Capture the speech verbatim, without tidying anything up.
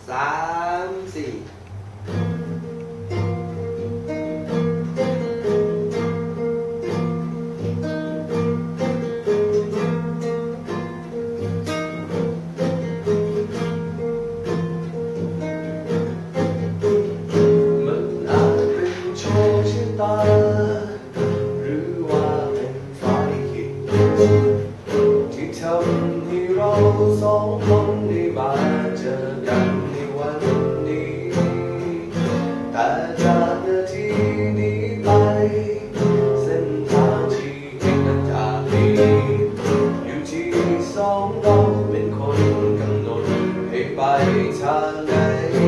สามสี่มันอาจเป็นโชคชะตาหรือว่าเป็นฝ่ายคิดที่ทำให้เราสองคนได้มาเจอกันในวันนี้แต่จากนาทีนี้ไปเส้นทางชีวิตนั้นจากนี้อยู่ที่สองเราเป็นคนกำหนดให้ไปทางไหน